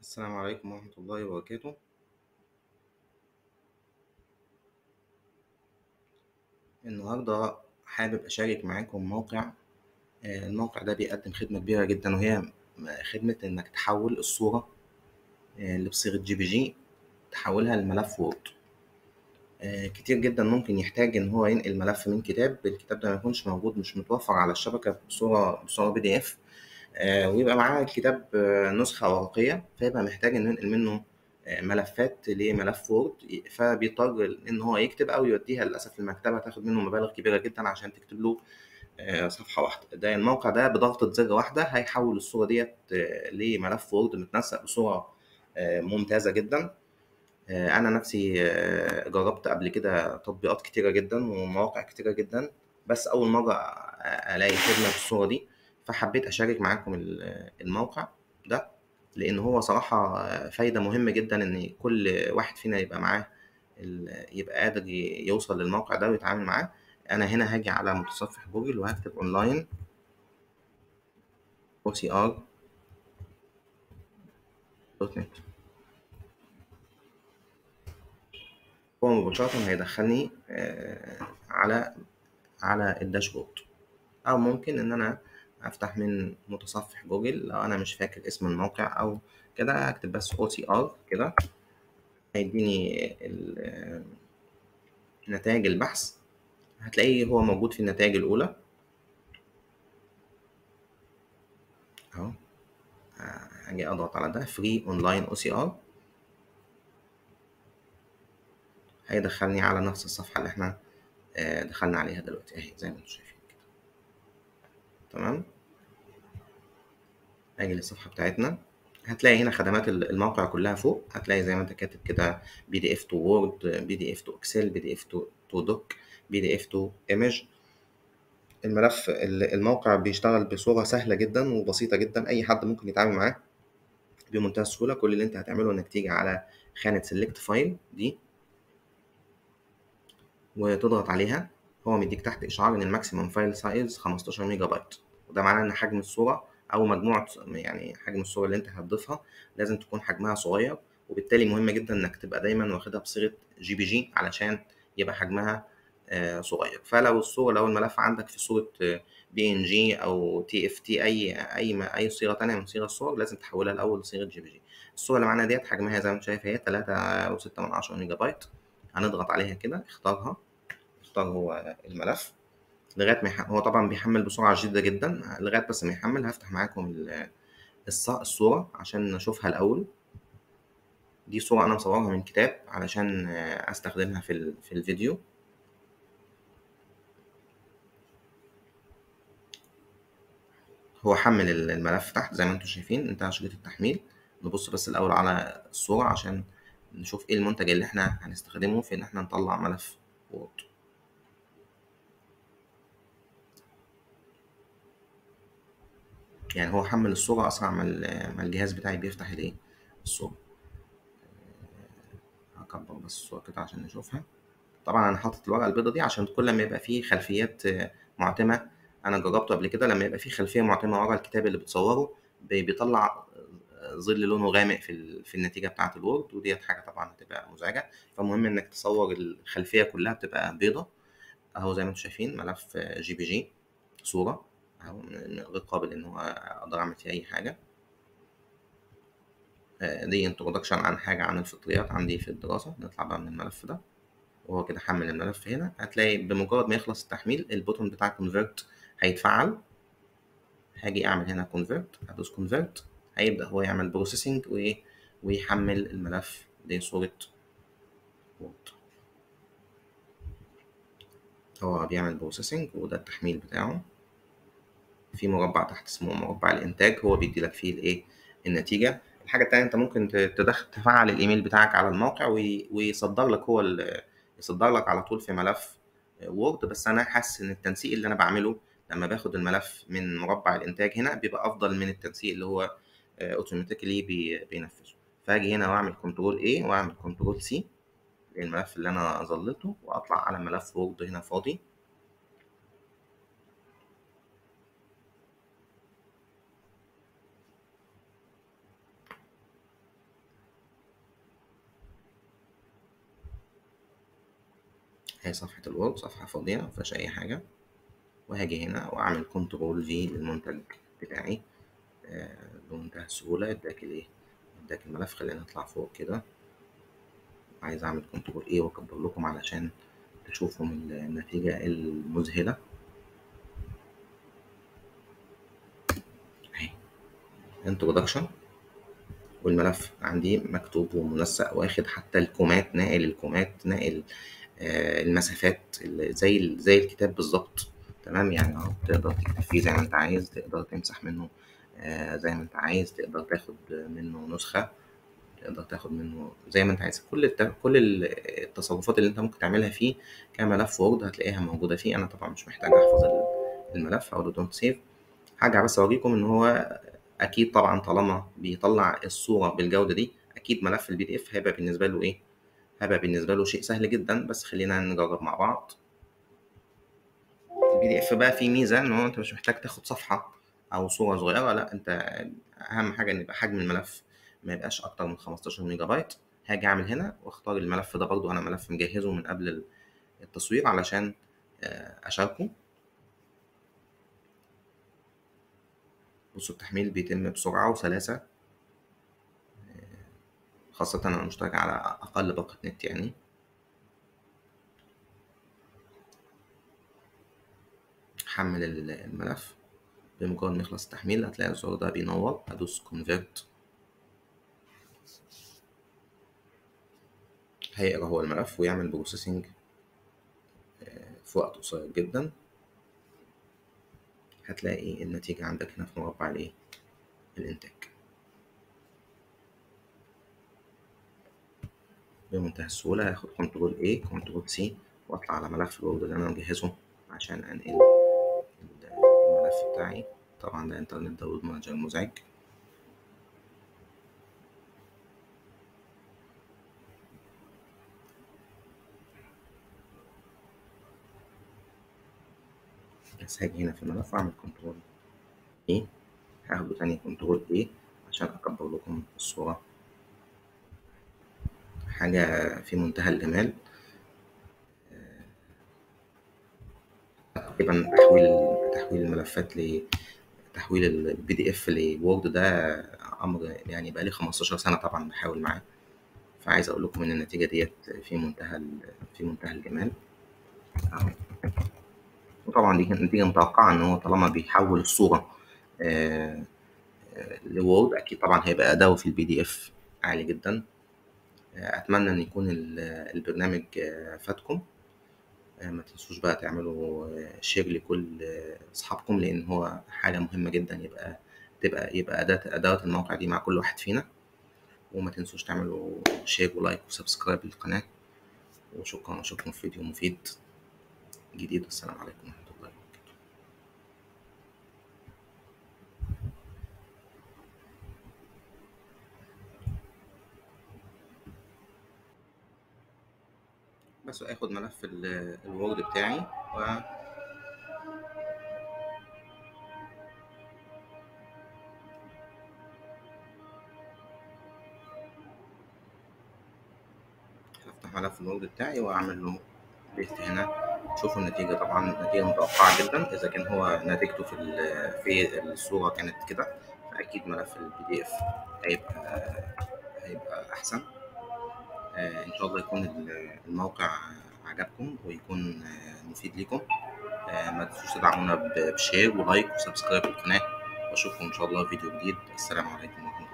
السلام عليكم ورحمة الله وبركاته. النهاردة حابب أشارك معاكم موقع. الموقع ده بيقدم خدمة كبيرة جدا، وهي خدمة إنك تحول الصورة اللي بصيغة JPG تحولها لملف وورد. كتير جدا ممكن يحتاج إن هو ينقل ملف من الكتاب ده ما يكونش موجود، مش متوفر على الشبكة بصورة PDF، ويبقى معاه الكتاب نسخة ورقية، فيبقى محتاج إنه ينقل منه ملفات لملف وورد، فبيضطر إن هو يكتب أو يوديها للأسف المكتبة، تاخد منه مبالغ كبيرة جدا عشان تكتب له صفحة واحدة. ده الموقع ده بضغطة زر واحدة هيحول الصورة ديت لملف وورد متنسق بصورة ممتازة جدا. أنا نفسي جربت قبل كده تطبيقات كتيرة جدا ومواقع كتيرة جدا، بس أول مرة ألاقي خدمة بالصورة دي، فحبيت أشارك معاكم الموقع ده، لأن هو صراحة فايدة مهمة جدا إن كل واحد فينا يبقى معاه يبقى قادر يوصل للموقع ده ويتعامل معاه. أنا هنا هاجي على متصفح جوجل وهكتب أونلاين OCR.net. هو مباشرة هيدخلني على الداشبورد، أو ممكن إن أنا أفتح من متصفح جوجل لو أنا مش فاكر اسم الموقع أو كده، هكتب بس OCR كده، هيديني نتائج البحث. هتلاقيه هو موجود في النتائج الأولى أهو. هاجي أضغط على ده فري أونلاين OCR، هيدخلني على نفس الصفحة اللي احنا دخلنا عليها دلوقتي أهي زي ما انتم شايفين كده. تمام، أجي للصفحة بتاعتنا، هتلاقي هنا خدمات الموقع كلها فوق، هتلاقي زي ما انت كاتب كده PDF to Word، PDF to Excel، PDF to Doc، PDF to Image. الموقع بيشتغل بصورة سهلة جدا وبسيطة جدا، أي حد ممكن يتعامل معاه بمنتهى السهولة. كل اللي انت هتعمله انك تيجي على خانة Select File دي وتضغط عليها. هو مديك تحت إشعار إن الماكسيموم فايل سايز 15 ميجا بايت، وده معناه إن حجم الصورة أو مجموعة، يعني حجم الصورة اللي أنت هتضيفها لازم تكون حجمها صغير، وبالتالي مهم جدا إنك تبقى دايما واخدها بصيغة JPG علشان يبقى حجمها صغير. فلو الصورة، لو الملف عندك في صورة PNG أو TFT، أي صيغة تانية من صيغ الصور، لازم تحولها الأول لصيغة JPG. الصورة اللي معانا ديت حجمها زي ما أنت شايف هي 3.6 ميجا بايت. هنضغط عليها كده، اختارها، اختار هو الملف لغايه ما هو طبعا بيحمل بسرعه شديده جدا. لغايه بس ما يحمل هفتح معاكم الصوره عشان نشوفها الاول. دي صوره انا مصورها من كتاب علشان استخدمها في الفيديو. هو حمل الملف تحت زي ما انتم شايفين، انتهى شريط التحميل. نبص بس الاول على الصوره عشان نشوف ايه المنتج اللي احنا هنستخدمه في ان احنا نطلع ملف وورد. يعني هو حمل الصورة أسرع ما الجهاز بتاعي بيفتح الصورة. هكبر بس الصورة كده عشان نشوفها. طبعا أنا حاطط الورقة البيضة دي عشان كل ما يبقى فيه خلفيات معتمة. أنا جربته قبل كده، لما يبقى فيه خلفية معتمة ورا الكتاب اللي بتصوره بيطلع ظل لونه غامق في النتيجة بتاعة الوورد، وديت حاجة طبعا هتبقى مزعجة. فمهم إنك تصور الخلفية كلها بتبقى بيضة أهو زي ما انتم شايفين. ملف JPG صورة أهو، غير قابل إن هو أقدر أعمل فيه أي حاجة. دي انترودكشن عن حاجة عن الفطريات عندي في الدراسة. نطلع بقى من الملف ده، وهو كده حمل الملف. هنا هتلاقي بمجرد ما يخلص التحميل البوتون بتاع كونفرت هيتفعل. هاجي اعمل هنا كونفرت، هدوس كونفرت، هيبدأ هو يعمل بروسيسنج ويحمل الملف لصورة وورد. هو بيعمل بروسيسنج وده التحميل بتاعه. في مربع تحت اسمه مربع الانتاج، هو بيدي لك فيه الايه، النتيجة. الحاجة التانية انت ممكن تفعل الايميل بتاعك على الموقع ويصدر لك هو يصدر لك على طول في ملف وورد. بس انا حاسس ان التنسيق اللي انا بعمله لما باخد الملف من مربع الانتاج هنا بيبقى افضل من التنسيق اللي هو اوتوماتيكلي بينفذه. فاجي هنا واعمل كنترول A واعمل كنترول C للملف اللي انا ظللته، واطلع على ملف وورد هنا فاضي. هي صفحة الوورد، صفحة فاضية مفيهاش أي حاجة، وهاجي هنا وأعمل كنترول في للمنتج بتاعي بمنتهى السهولة. اداك الملف. خلينا نطلع فوق كده، عايز أعمل كنترول إيه وأكبر لكم علشان تشوفوا من النتيجة المذهلة أهي. انترودكشن، والملف عندي مكتوب ومنسق، واخد حتى الكومات، ناقل الكومات، ناقل المسافات زي الكتاب بالظبط. تمام، يعني اهو تقدر تكتب فيه زي ما انت عايز، تقدر تمسح منه زي ما انت عايز، تقدر تاخد منه نسخة، تقدر تاخد منه زي ما انت عايز. كل التصرفات اللي انت ممكن تعملها فيه كملف وورد هتلاقيها موجودة فيه. انا طبعا مش محتاج احفظ الملف، هقول له دونت سيف. هرجع بس اوريكم ان هو اكيد طبعا طالما بيطلع الصورة بالجودة دي، اكيد ملف البي دي اف هيبقى بالنسبة له ايه، هيبقى بالنسبة له شيء سهل جدا. بس خلينا نجرب مع بعض. البي دي اف بقى فيه ميزة ان هو انت مش محتاج تاخد صفحة او صورة صغيرة، لا، انت اهم حاجة ان يبقى حجم الملف ما يبقاش اكتر من 15 ميجا بايت. هاجي اعمل هنا واختار الملف ده، برضو انا ملف مجهزه من قبل التصوير علشان اشاركه. بصوا التحميل بيتم بسرعة وسلاسة، خاصة أنا مشترك على أقل باقة نت يعني. حمل الملف، بمجرد ما يخلص التحميل هتلاقي الزرار ده بينور، هدوس كونفيرت، هيقرا هو الملف ويعمل بروسيسنج في وقت قصير جدا. هتلاقي النتيجة عندك هنا في مربع الإنتاج بمنتهى السهولة. هاخد كنترول A كنترول C وأطلع على ملف الوورد اللي أنا مجهزه عشان أنقل الملف بتاعي. طبعا ده إنترنت داونلود مانجر مزعج. بس هاجي هنا في الملف وأعمل كنترول A، هاخده تاني كنترول A عشان أكبر لكم الصورة. حاجة في منتهى الجمال. تقريبا تحويل الملفات تحويل البي دي اف لوورد ده امر يعني بقالي 15 سنه طبعا بحاول معاه. فعايز اقول لكم ان النتيجه ديت في منتهى الجمال اهو. وطبعا دي كانت نتيجه متوقعه، ان هو طالما بيحول الصوره لوورد اكيد طبعا هيبقى اداؤه في البي دي اف عالي جدا. اتمنى ان يكون البرنامج فاتكم. ما تنسوش بقى تعملوا شير لكل اصحابكم، لان هو حاجه مهمه جدا يبقى اداه الموقع دي مع كل واحد فينا. وما تنسوش تعملوا شير ولايك وسبسكرايب للقناه. وشكرا، اشوفكم في فيديو مفيد جديد، والسلام عليكم ورحمه الله وبركاته. بس اخد ملف الوورد بتاعي هفتح ملف الوورد بتاعي واعمل له بيست هنا. شوفوا النتيجة، طبعا نتيجة متوقعة جدا. إذا كان هو نتيجته في الصورة كانت كده، فأكيد ملف البي دي إف هيبقى أحسن. إن شاء الله يكون الموقع عجبكم ويكون مفيد لكم. ما تنسوش تدعمونا بشير ولايك وسبسكرايب للقناة، وأشوفكم إن شاء الله في فيديو جديد. السلام عليكم ورحمة الله.